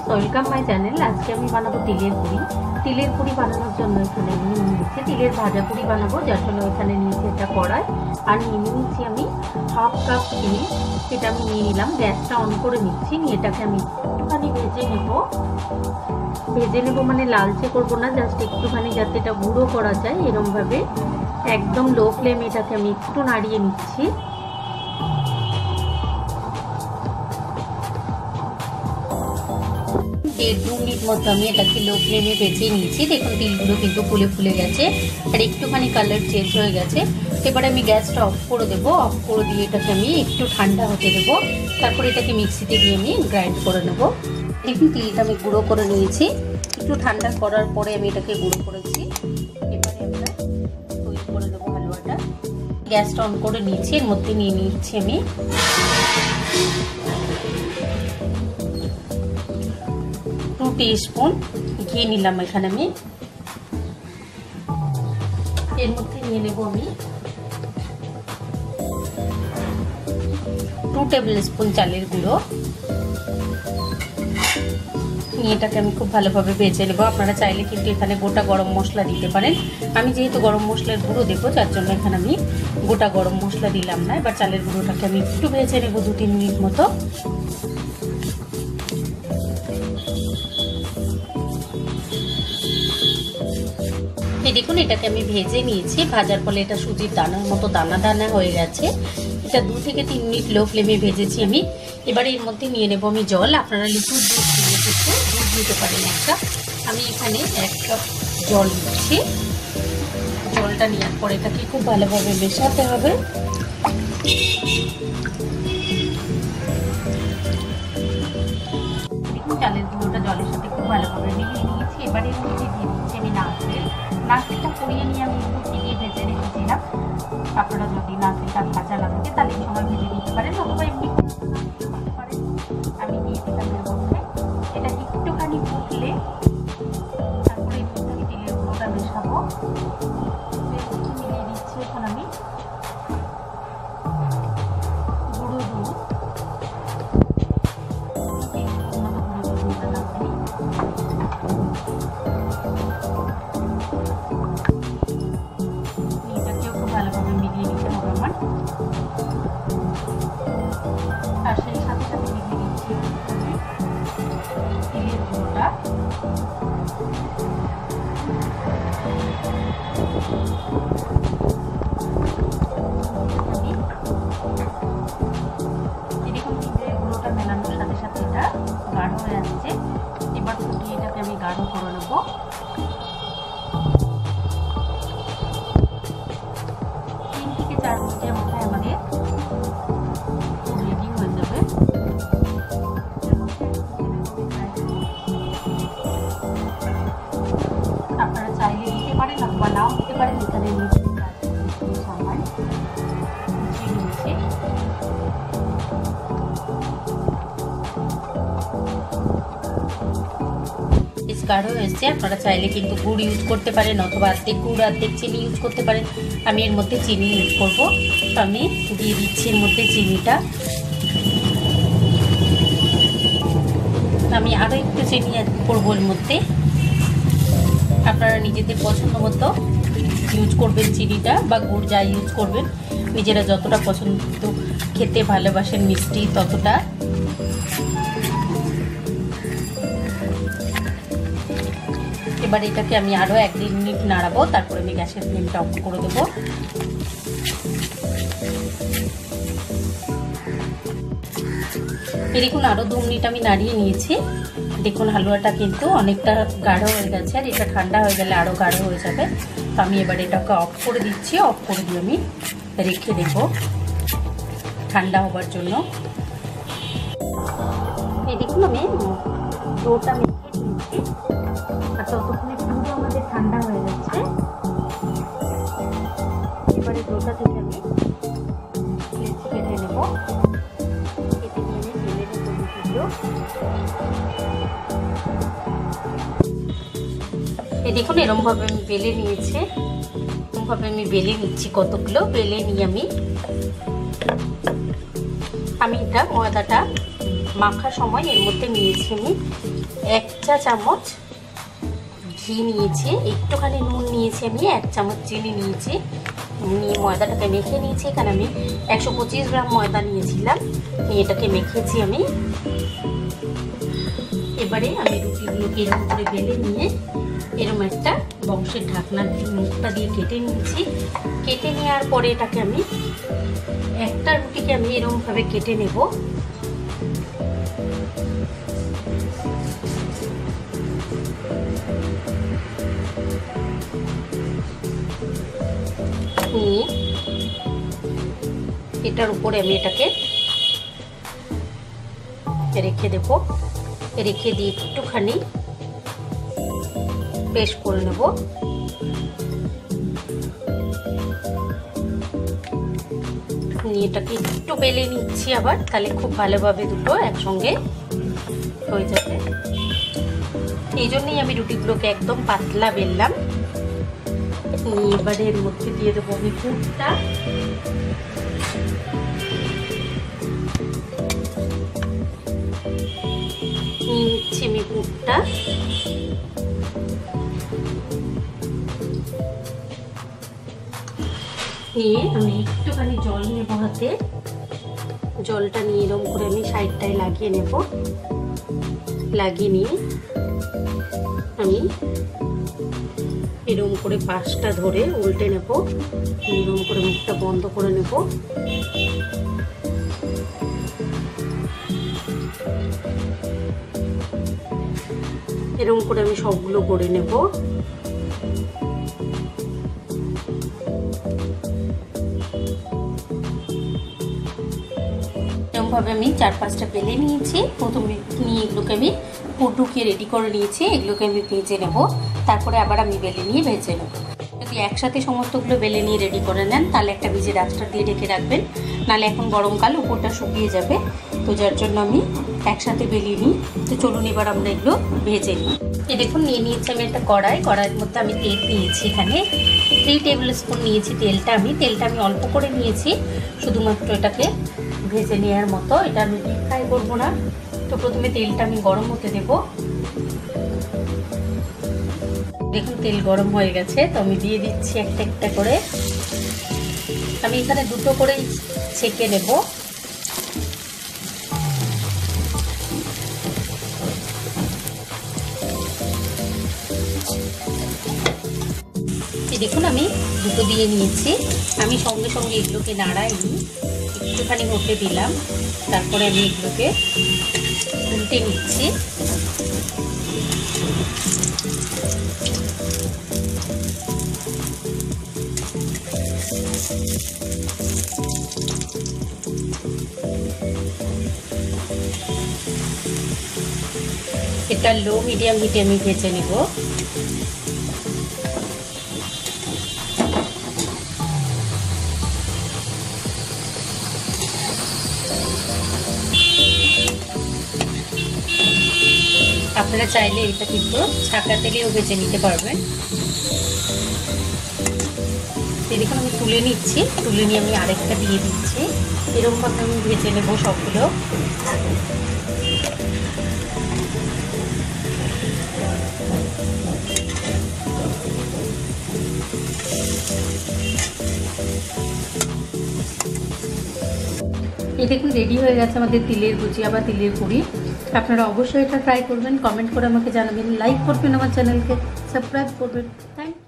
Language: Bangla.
Welcome my channel. আজকে আমি বানাবো তিলের পুরি। তিলের পুরি বানানোর জন্য এখানে আমি নিয়েছি তিলের ভাজা পুরি বানাবো, যার জন্য এখানে নিয়েছি একটা কড়াই আর নিয়ে নিয়েছি আমি হাফ কাপ তিল। সেটা আমি নিয়ে নিলাম, গ্যাসটা অন করে নিচ্ছি। নিয়ে এটাকে আমি একটুখানি ভেজে নেব মানে লালচে করবো না, জাস্ট একটুখানি যাতে এটা গুঁড়ো করা যায় এরমভাবে একদম লো ফ্লেমে এটাকে আমি একটু নাড়িয়ে নিচ্ছি। দেড় দু মিনিট মতো আমি এটাকে লো ফ্লেমে ভেজে নিয়েছি। দেখুন তিলগুলো কিন্তু ফুলে ফুলে গেছে আর একটুখানি কালার চেঞ্জ হয়ে গেছে। এবারে আমি গ্যাসটা অফ করে দেবো। অফ করে দিয়ে এটাকে আমি একটু ঠান্ডা হতে দেবো, তারপরে এটাকে মিক্সিতে দিয়ে আমি গ্রাইন্ড করে নেবো। দেখুন তিলটা আমি গুঁড়ো করে নিয়েছি, একটু ঠান্ডা করার পরে আমি এটাকে গুঁড়ো করেছি। এবারে আমরা তৈরি করে দেবো হালুয়াটা। গ্যাসটা অন করে নিয়েছি, এর মধ্যে নিয়ে নিচ্ছি আমি 2 টিস্পুন ঘি নিলাম। এখানে আমি এর মধ্যে নিয়ে নেব আমি 2 টেবিল স্পুন চালের গুঁড়ো। নিয়ে এটাকে আমি খুব ভালোভাবে ভেজে নেব। আপনারা চাইলে কিন্তু এখানে গোটা গরম মশলা দিতে পারেন। আমি যেহেতু গরম মশলার গুঁড়ো দেবো, যার জন্য এখানে আমি গোটা গরম মশলা দিলাম না। এবার চালের গুঁড়োটাকে আমি একটু ভেজে নেব 2-3 মিনিট মতো। দেখুন এটাকে আমি ভেজে নিয়েছি। ভাজার ফলে এটা সুজির দানার মতো দানা দানা হয়ে গেছে। এটা 2 থেকে 3 মিনিট লো ফ্লেমে ভেজেছি আমি। এবারে এর মধ্যে নিয়ে নেব আমি জল। আপনারা লিকুইড দুধ দিতে পারেন একটা। আমি এখানে 1 কাপ জল নিচ্ছি। জলটা নেওয়ার পরে এটাকে খুব ভালোভাবে মেশাতে হবে। দেখুন চালের গুঁড়োটা জলের সাথে খুব ভালোভাবে মিলিয়ে নিয়েছি। এবারে এর মধ্যে দিয়ে দিচ্ছি আমি নারকেলটা পুড়িয়ে নিয়ে আমি একটু চিনি ভেজে রেখেছিলাম। আপনারা যদি নারকেলটা ভাজা না থাকে তাহলে এই সময় ভেজে নিতে পারেন, অথবা এমনি করতে পারেন। আমি দিয়ে দিলাম এর মধ্যে। এটা একটুখানি ফুটলে তারপরে এর মধ্যে আমি তিলের গুঁড়োটা মেশাবো। মিলিয়ে দিচ্ছি এখন আমি গুঁড়ো দুধ। ভালোভাবে মিলিয়ে নিতে হবে আমার। আর সেই সাথে সাথে মিলিয়ে নিচ্ছি তিলের গুঁড়োটা। এরকম তিলের গুঁড়োটা মেলানোর সাথে সাথে এটা গাঢ় হয়ে আসছে। এবার ফুটিয়ে এটাকে আমি গাঢ় করে নেবো। মিনিটের মধ্যে আমাদের রেডি হয়ে যাবে। আপনারা চাইলে দিতে পারেন অথবা নাও দিতে পারেন। এখানে গাঢ় হয়েছে। আপনারা চাইলে কিন্তু গুড় ইউজ করতে পারেন অথবা অর্ধেক গুড় অর্ধেক চিনি ইউজ করতে পারেন। আমি এর মধ্যে চিনি ইউজ করবো, তো আমি দিয়ে দিচ্ছি এর মধ্যে চিনিটা। আমি আরও একটু চিনি অ্যাড করবো এর মধ্যে। আপনারা নিজেদের পছন্দ মতো ইউজ করবেন চিনিটা বা গুড় যা ইউজ করবেন, নিজেরা যতটা পছন্দ খেতে ভালোবাসেন মিষ্টি ততটা। এবার এটাকে আমি আরও 1-1.5 মিনিট নাড়াবো, তারপরে আমি গ্যাসের ফ্লেমটা অফ করে দেবো। দেখুন আরও 2 মিনিট আমি নাড়িয়ে নিয়েছি। দেখুন হালুয়াটা কিন্তু অনেকটা গাঢ় হয়ে গেছে, আর এটা ঠান্ডা হয়ে গেলে আরও গাঢ় হয়ে যাবে। তো আমি এবার এটাকে অফ করে দিচ্ছি। অফ করে দিয়ে আমি রেখে দেব ঠান্ডা হবার জন্য। এই দেখুন আমি ডোটা মেখে নিয়েছি, আর ততক্ষণে পুরো আমাদের ঠান্ডা হয়ে যাচ্ছে। এবারে ডোটা থেকে আমি কেটে নেব। কেটে নিয়ে আমি বেলে নেব। এই দেখুন এরমভাবে আমি বেলে নিয়েছি। এরমভাবে আমি বেলে নিচ্ছি কতগুলো। বেলে নিয়ে আমি এটা ময়দাটা মাখার সময় এর মধ্যে নিয়েছি আমি 1 চা চামচ ঘি নিয়েছি, একটুখানি নুন নিয়েছি, আমি 1 চামচ চিনি নিয়েছি, নিয়ে ময়দাটাকে মেখে নিয়েছি। এখানে আমি 125 গ্রাম ময়দা নিয়েছিলাম, নিয়ে এটাকে মেখেছি আমি। এবারে আমি রুটিগুলোকে এরকম করে বেলে নিয়ে এরকম একটা বক্সের ঢাকনার মুখটা দিয়ে কেটে নিয়েছি। কেটে নেওয়ার পরে এটাকে আমি একটা রুটিকে আমি এরকমভাবে কেটে নেব। নিয়ে এটার উপরে আমি এটাকে রেখে দেব, রেখে দিয়ে একটুখানি পেস্ট করে নেব। নিয়ে এটাকে একটু বেলে নিচ্ছি আবার, তাহলে খুব ভালোভাবে দুটো একসঙ্গে হয়ে যাবে। এই জন্যই আমি রুটিগুলোকে একদম পাতলা বেললাম। এবারে এর মধ্যে দিয়ে দেবো আমি পুরটা। নিচ্ছি আমি পুরটা, নিয়ে আমি একটুখানি জল নেবো হাতে। জলটা নিয়ে এরকম করে আমি সাইডটায় লাগিয়ে নেব। লাগিয়ে নিয়ে আমি এরকম করে পাশটা ধরে উল্টে নেব, এরকম করে মুখটা বন্ধ করে নেব। এরকম করে আমি সবগুলো করে নেব। এরকমভাবে আমি 4-5টা বেলে নিয়েছি। প্রথমে নিয়ে এগুলোকে আমি পুর ঢুকিয়ে রেডি করে নিয়েছি, এগুলোকে আমি ভেজে নেব। তারপরে আবার আমি বেলে নিয়ে ভেজে নেব। যদি একসাথে সমস্তগুলো বেলে নিয়ে রেডি করে নেন তাহলে একটা ভিজে ডাস্টার দিয়ে ঢেকে রাখবেন, নাহলে এখন গরমকাল উপরটা শুকিয়ে যাবে। তো যার জন্য আমি একসাথে বেলিয়ে নিই। তো চলুন এবার আমরা এগুলো ভেজে নিই। এই দেখুন নিয়ে নিয়েছি আমি একটা কড়াইয়ের মধ্যে আমি তেল নিয়েছি। এখানে 3 টেবিল স্পুন নিয়েছি তেলটা আমি অল্প করে নিয়েছি, শুধুমাত্র এটাকে ভেজে নেওয়ার মতো। এটা আমি ডিপ ফ্রাই করবো না। তো প্রথমে তেলটা আমি গরম হতে দেব। দেখুন তেল গরম হয়ে গেছে, তো আমি দিয়ে দিচ্ছি একটা একটা করে। আমি এখানে দুটো করেই ছেঁকে নেব। দেখুন আমি দুটো দিয়ে নিয়েছি। আমি সঙ্গে সঙ্গে এগুলোকে নাড়াইনি, একটুখানি হতে দিলাম, তারপরে আমি এগুলোকে উল্টে নিচ্ছি। এটা লো মিডিয়াম হিটে আমি ভেজে নেব। আপনারা চাইলে এটা কিন্তু ছাঁকা তেলেও ভেজে নিতে পারবেন। দেখুন আমি তুলে নিচ্ছি, তুলে নিয়ে আমি আরেকটা দিয়ে দিচ্ছি। এরকমভাবে আমি ভেজে নেব সবগুলো। এই দেখুন রেডি হয়ে গেছে আমাদের তিলের ভুজিয়া বা তিলের পুরি। আপনারা অবশ্যই এটা ট্রাই করবেন, কমেন্ট করে আমাকে জানাবেন, লাইক করবেন, আমার চ্যানেলকে সাবস্ক্রাইব করবেন। Thank you.